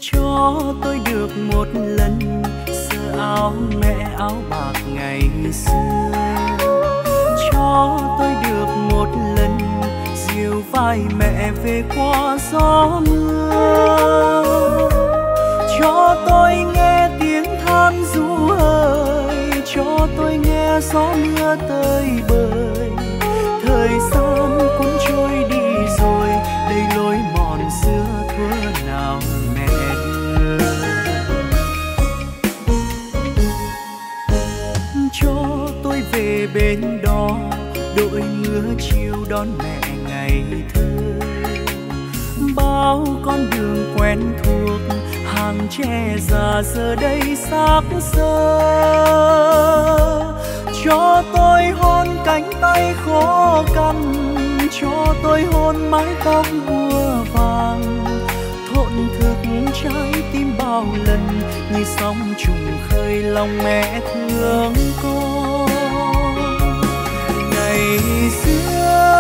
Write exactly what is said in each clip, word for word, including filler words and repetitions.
cho tôi được một lần sờ áo mẹ áo bạc ngày xưa, cho tôi được một lần dìu vai mẹ về qua gió mưa, cho tôi nghe tiếng than ru hơi, cho tôi nghe gió mưa tơi bời. Thời gian cũng trôi đi rồi, đây lối mòn xưa thuở nào mẹ đưa. Cho tôi về bên đó, đội mưa chiều đón mẹ ngày thơ. Bao con đường quen thuộc, hàng tre già giờ đây xác xơ. Cho tôi hôn cánh tay khô cằn, cho tôi hôn mái tóc bùa vàng. Thổn thức trái tim bao lần như sóng trùng khơi lòng mẹ thương con. Ngày xưa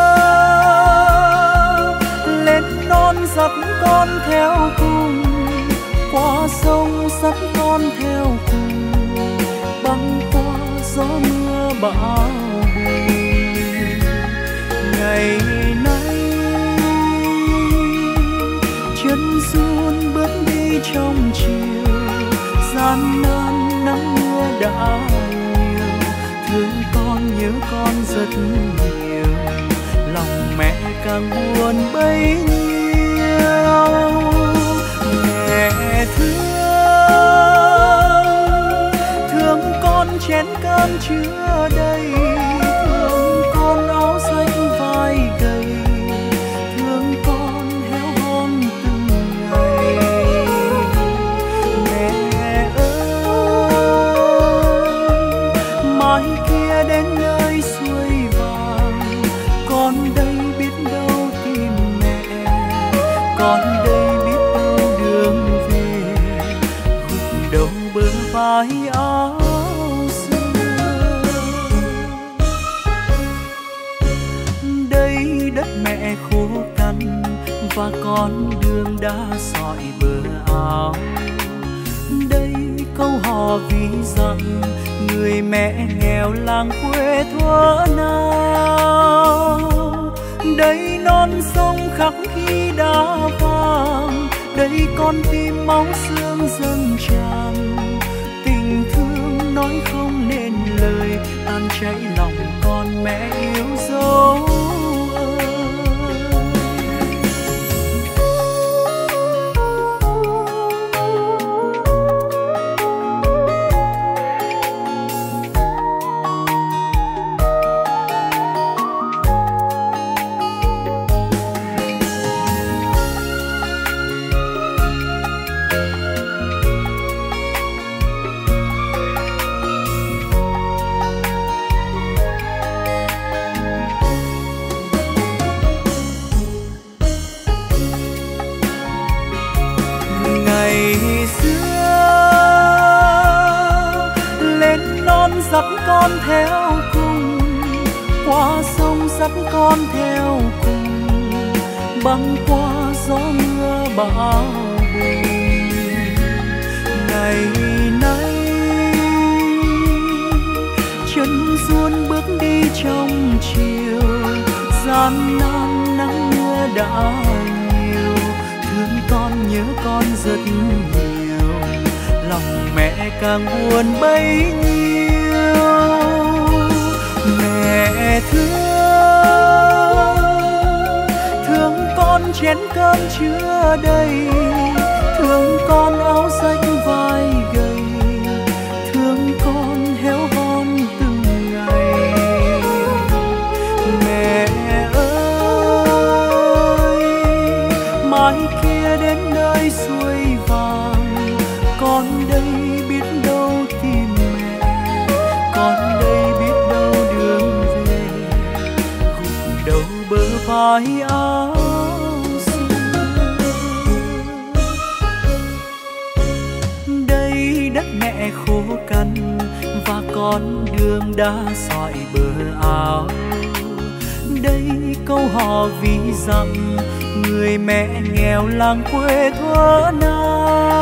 lên non dắt con theo cùng, qua sông dắt con theo cùng, băng qua gió mưa bão bùng. Ngày nay chân run bước đi trong chiều, gian nan nắng mưa đã nhiều, thương con nhớ con rất nhiều, lòng mẹ càng buồn bấy nhiêu. Mẹ thương, thương con chén cơm chứa đầy, thương con áo xanh vai gầy, thương con héo hon từng ngày. Mẹ ơi, mai kia đến nơi xuôi vàng, con đây biết đâu tìm mẹ, con đây biết đâu đường về, gục đầu bờ vai áo xưa. Đây đất mẹ khô cằn và con đường đã sỏi bờ áo. Đây câu hò ví rằng người mẹ nghèo làng quê thuở nào. Đây non sông khắc khi đã vàng, đây con tim máu xương dâng tràn. Tình thương nói không nên lời, tan chảy lòng con mẹ yêu dấu ơi. Dắt con theo cùng, qua sông dắt con theo cùng, băng qua gió mưa bão bùng. Ngày nay chân run bước đi trong chiều, gian nan nắng mưa đã nhiều, thương con nhớ con rất nhiều, lòng mẹ càng buồn bấy nhiêu. Mẹ thương, thương con chén cơm chứa đầy, thương con áo xanh vai gầy, thương con héo hon từng ngày. Mẹ ơi, mai kia đến nơi xuôi vàng, con đây biết đâu tìm mẹ, con đây biết đâu đường về, gục đầu bờ vai áo xưa. Đây đất mẹ khô cằn và con đường đã sỏi bờ áo. Đây câu hò ví rằng người mẹ nghèo làng quê thuở nào.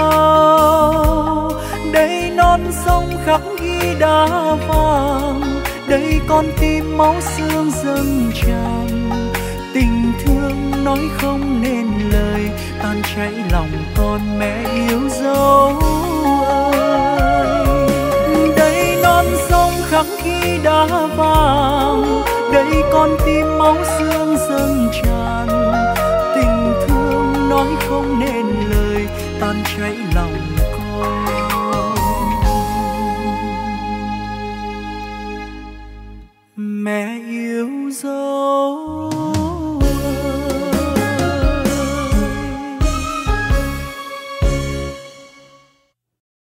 khắc ghi đá vàng, đây con tim máu xương dâng tràn. Tình thương nói không nên lời, tan chảy lòng con mẹ yêu dấu ơi. Đây non sông khắc ghi đá vàng, đây con tim máu xương dâng tràn. Tình thương nói không nên lời, tan chảy lòng con. Mẹ yêu dấu